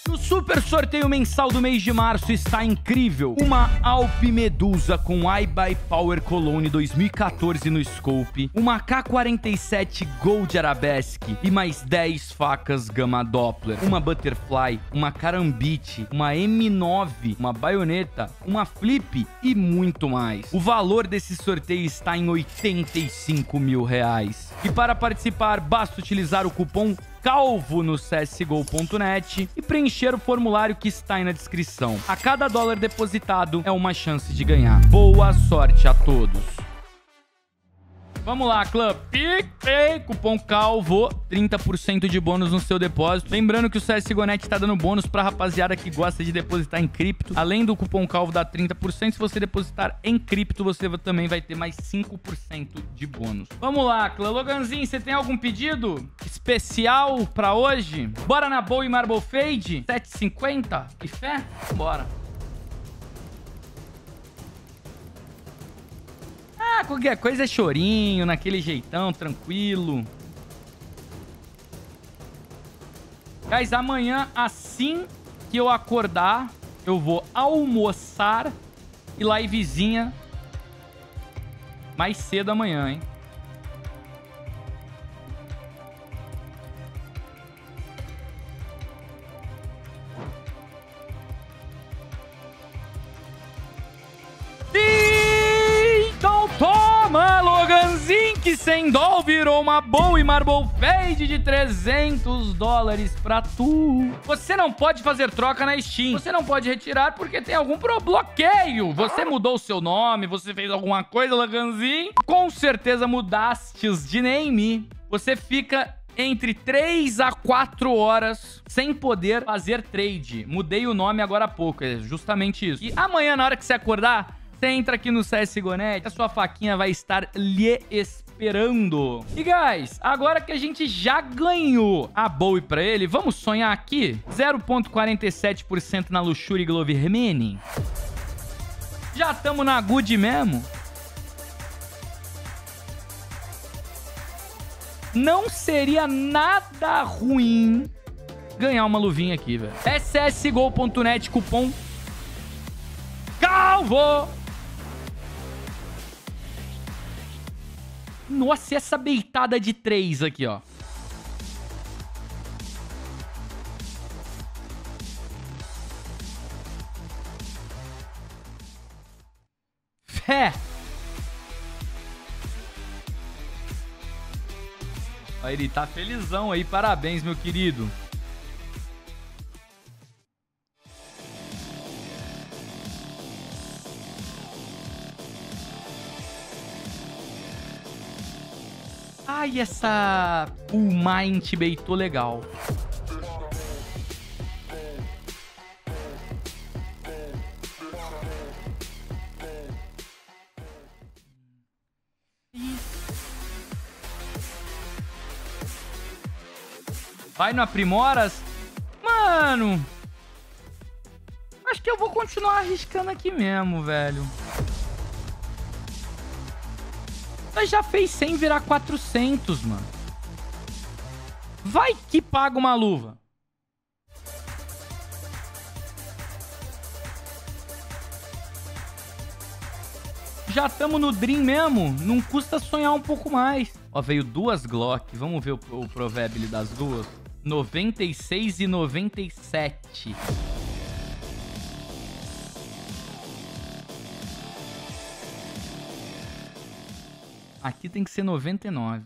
No super sorteio mensal do mês de março está incrível. Uma Alp Medusa com iBuy Power Cologne 2014 no scope, uma K47 Gold Arabesque e mais 10 facas Gama Doppler, uma Butterfly, uma Karambit, uma M9, uma baioneta, uma Flip e muito mais. O valor desse sorteio está em R$85 mil. E para participar, basta utilizar o cupom CALVO no csgo.net e preencher o formulário que está aí na descrição. A cada dólar depositado é uma chance de ganhar. Boa sorte a todos! Vamos lá, clã. PicPay, cupom CALVO, 30% de bônus no seu depósito. Lembrando que o CSGO.net tá dando bônus pra rapaziada que gosta de depositar em cripto. Além do cupom CALVO dar 30%, se você depositar em cripto, você também vai ter mais 5% de bônus. Vamos lá, clã. Loganzinho, você tem algum pedido especial pra hoje? Bora na Bow e Marble Fade? 7,50? E fé? Bora. Ah, qualquer coisa é chorinho, naquele jeitão, tranquilo. Guys, amanhã, assim que eu acordar, eu vou almoçar e livezinha mais cedo amanhã, hein? Toma, Loganzinho, que $100 virou uma Bow e Marble Fade de $300 pra tu. Você não pode fazer troca na Steam. Você não pode retirar porque tem algum bloqueio. Você mudou o seu nome, você fez alguma coisa, Loganzinho. Com certeza mudastes de name. Você fica entre 3 a 4 horas sem poder fazer trade. Mudei o nome agora há pouco, é justamente isso. E amanhã, na hora que você acordar, você entra aqui no CSGO.net, a sua faquinha vai estar lhe esperando. E, guys, agora que a gente já ganhou a Bowie pra ele, vamos sonhar aqui? 0,47% na Luxury Glove Remaining. Já estamos na good mesmo. Não seria nada ruim ganhar uma luvinha aqui, velho. É csgo.net, cupom CALVO. Nossa, e essa beitada de 3 aqui, ó. Fé. Ó, ele tá felizão aí. Parabéns, meu querido. Ai, essa Full Mind baitou legal. Vai no Aprimoras? Mano, acho que eu vou continuar arriscando aqui mesmo, velho. Mas já fez 100 virar 400, mano. Vai que paga uma luva. Já estamos no Dream mesmo. Não custa sonhar um pouco mais. Ó, veio 2 Glock. Vamos ver o Probability das duas. 96 e 97. Aqui tem que ser 99.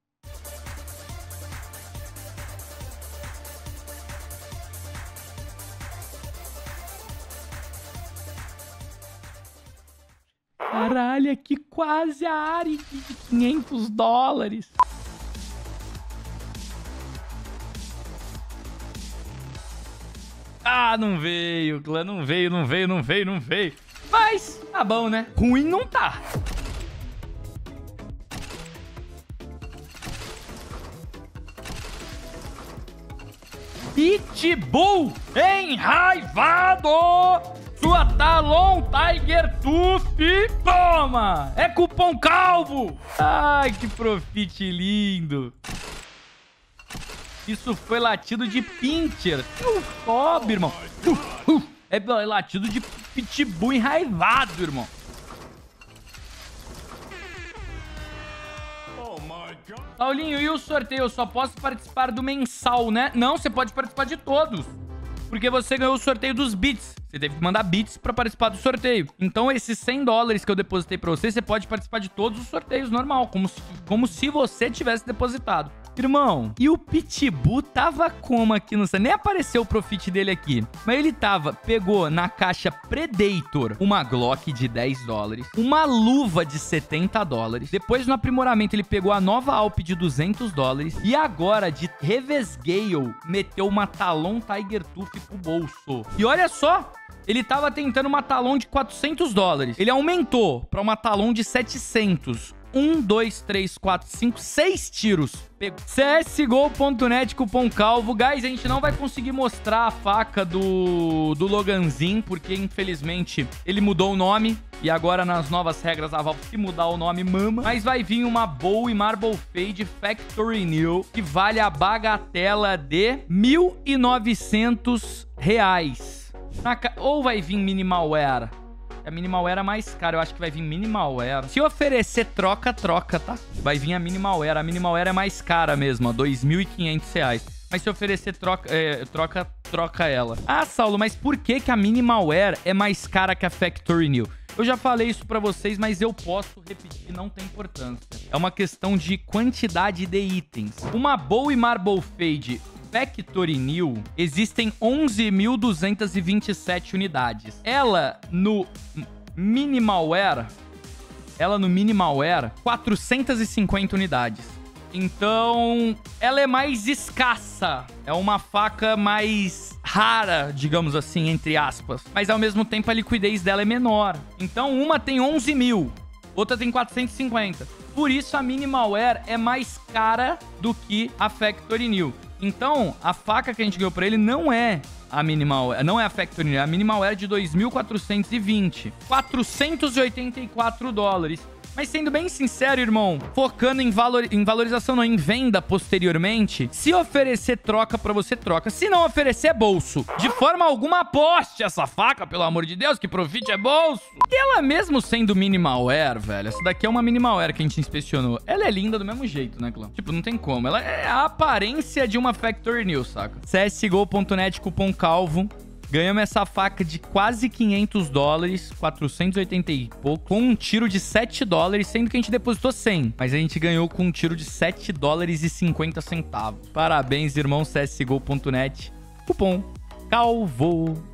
Caralho, aqui quase a área de $500. Ah, não veio, clã, não veio. Mas, tá bom, né? Ruim não tá. Pitbull enraivado! Sua Talon Tiger Tooth, toma! É cupom CALVO! Ai, que profit lindo! Isso foi latido de pincher. Sobe, irmão. É latido de pitbull enraivado, irmão. Paulinho, e o sorteio? Eu só posso participar do mensal, né? Não, você pode participar de todos. Porque você ganhou o sorteio dos bits. Você teve que mandar bits pra participar do sorteio. Então, esses $100 que eu depositei pra você, você pode participar de todos os sorteios normal. Como se você tivesse depositado. Irmão, e o Pitbull tava como aqui? Não sei, nem apareceu o profit dele aqui. Mas ele pegou na caixa Predator uma Glock de $10, uma luva de $70. Depois no aprimoramento ele pegou a nova Alp de $200. E agora de Revesgale meteu uma Talon Tiger Tooth pro bolso. E olha só, ele tava tentando uma Talon de $400. Ele aumentou pra uma Talon de 700. 1, 2, 3, 4, 5, 6 tiros. CSGO.net, cupom CALVO. Guys, a gente não vai conseguir mostrar a faca do Loganzin, porque infelizmente ele mudou o nome. E agora nas novas regras a Valve, se mudar o nome, mama. Mas vai vir uma Bowie Marble Fade Factory New, que vale a bagatela de R$1.900. Ou vai vir Minimalware. A Minimalware é mais cara, eu acho que vai vir Minimalware. Se oferecer troca, tá? Vai vir a Minimalware. A Minimalware é mais cara mesmo, ó, R$2.500. Mas se oferecer troca ela. Ah, Saulo, mas por que a Minimalware é mais cara que a Factory New? Eu já falei isso pra vocês, mas eu posso repetir, não tem importância. É uma questão de quantidade de itens. Uma Bowie Marble Fade Factory New, existem 11.227 unidades. Ela no Minimalware, 450 unidades. Então, ela é mais escassa. É uma faca mais rara, digamos assim, entre aspas. Mas, ao mesmo tempo, a liquidez dela é menor. Então, uma tem 11 mil, outra tem 450. Por isso, a Minimalware é mais cara do que a Factory New. Então, a faca que a gente ganhou pra ele não é a Minimalware, não é a Factory New, é a Minimalware de 2.420. $484. Mas sendo bem sincero, irmão, focando em valorização, não, em venda posteriormente, se oferecer troca pra você, troca. Se não oferecer, é bolso. De forma alguma, aposte essa faca, pelo amor de Deus, que profit é bolso. E ela mesmo sendo Minimalware, velho, essa daqui é uma Minimalware que a gente inspecionou. Ela é linda do mesmo jeito, né, clã? Tipo, não tem como. Ela é a aparência de uma Factory New, saca? CSGO.net, cupom CALVO. Ganhamos essa faca de quase $500, 480 e pouco, com um tiro de $7, sendo que a gente depositou 100. Mas a gente ganhou com um tiro de $7,50. Parabéns, irmão, CSGO.net. Cupom CALVO.